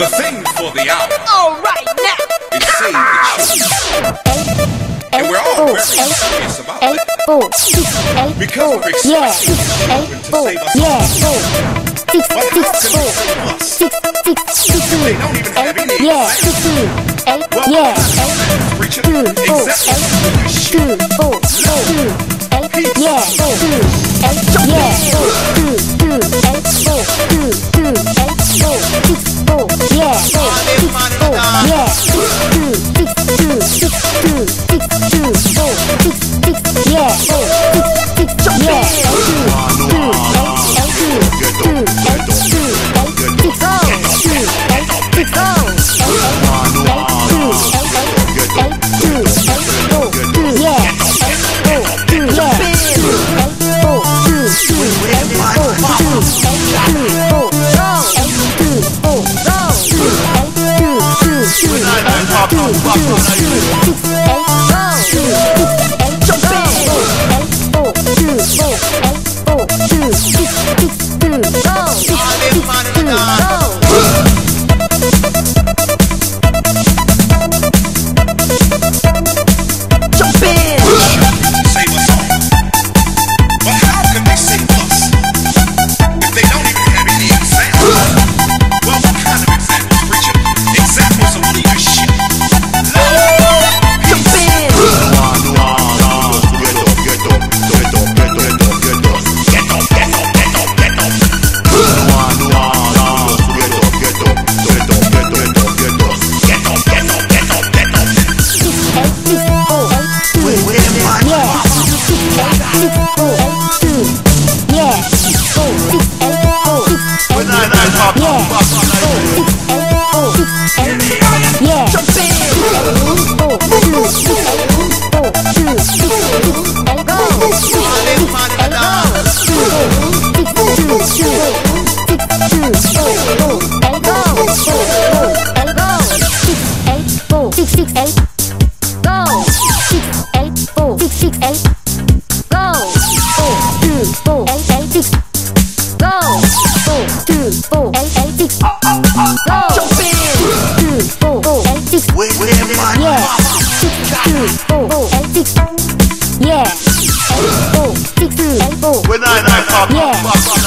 The thing for the hour All right now. is save the children. And we're all very serious about it. Because we're expecting children to save us. But how can they save us if they don't even have any examples? Well, what kind of examples, preacher? Examples of leadership, love, When I pop,